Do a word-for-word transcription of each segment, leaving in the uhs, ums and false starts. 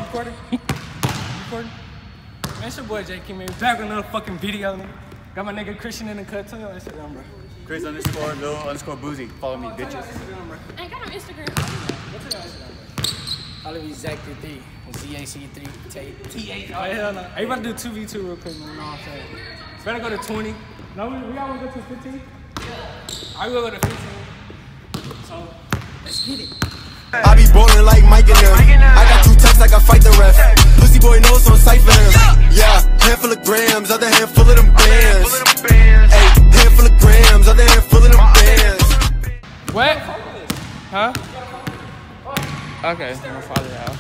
recording? Recording? Man, it's your boy J King, man. Back with another fucking video, nigga. Got my nigga Christian in the cut. Tell me on Instagram, bro. Chris underscore Lil underscore Boozy. Follow me, bitches. I ain't got no Instagram. What's your Instagram, bro? I'll be Zach three, Z A C three, T eight. Oh, hell no. Hey, you about to do two v two real quick, man. You know what I'm saying? Better go to twenty. No, we, we all want to go to fifteen? Yeah. I will go to fifteen. So, let's get it. I be ballin' like Mike and them. I got two texts like I fight the ref. Pussy boy knows on sight for them. Yeah, handful of grams, other hand full of them bands. Hey, handful of grams, other hand full of them bands. What? Huh? Okay, I'm gonna follow y'all.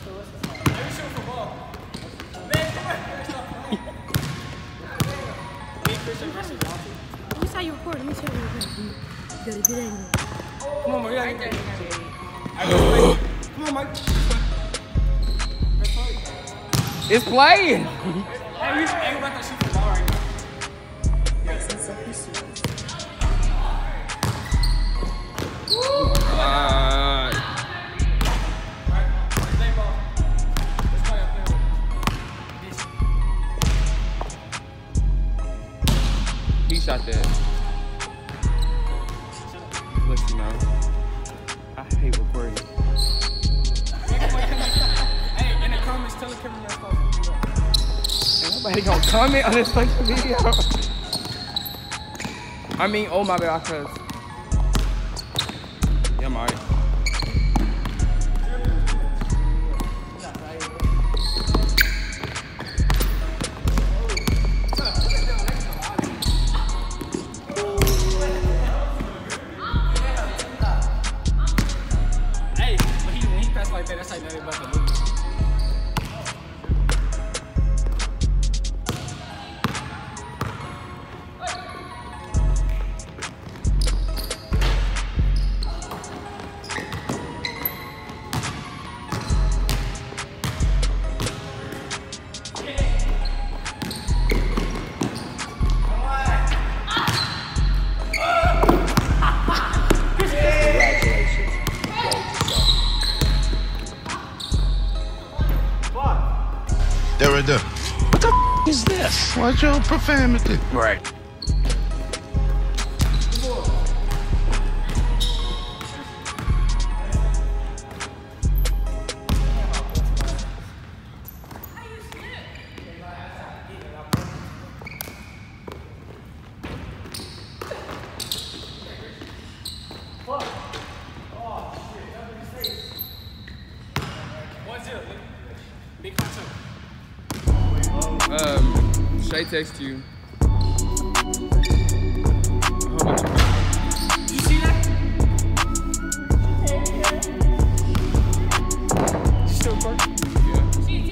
Let me see you record. Let me see you record. You got a good angle. Come on, man. Yeah, yeah, yeah. Come on, Mike. It's playing. Hey, we ain't about to shoot the ball right now. Uh, he shot that. Let you know. I hate recording. Hey, in the comments, tell the camera Ain't nobody gonna comment on this fucking video. I mean, oh my bad, cuz. Yeah, I'm alright. Hey, when he, when he passed like that, that's like nothing about the movie. There right there. What the f is this? What's your profanity? Right. Big hot Um, Shay text you. A whole bunch of people. You see that? You still recording? Yeah.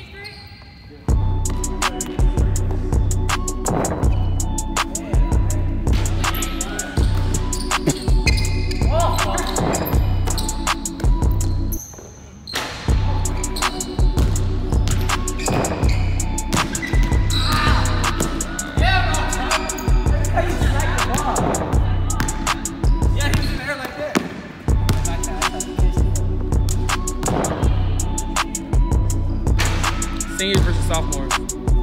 Seniors versus sophomores.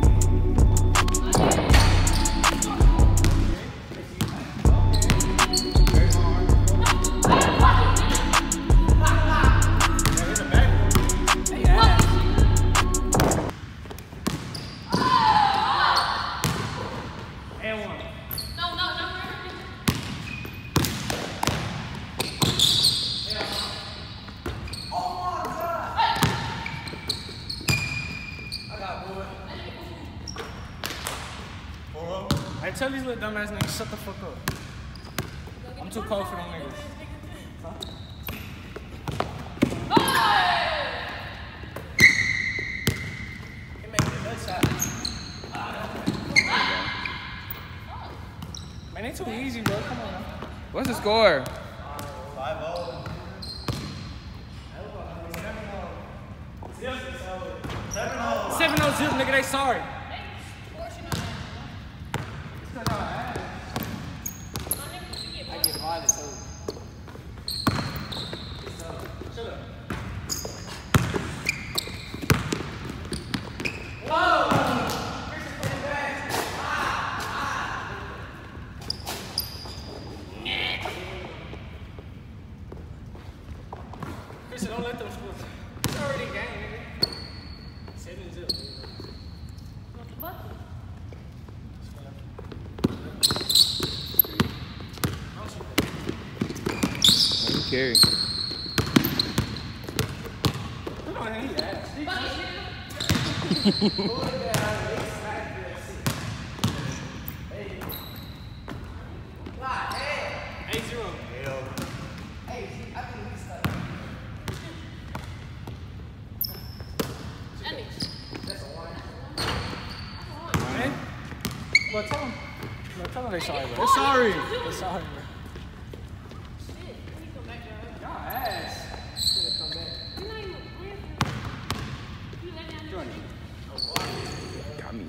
Hey, tell these little dumbass niggas, shut the fuck up. I'm too cold for them niggas. Huh? He making a good shot. Man, they too easy, bro. Come on now. What's the score? five oh. seven oh zip, nigga, they sorry. I get violent too. Shut up. carry. Eight zero. Hey, well, tell them. Well, tell them they're sorry, bro. They're sorry. They're sorry, bro. Y'all ass. Got me.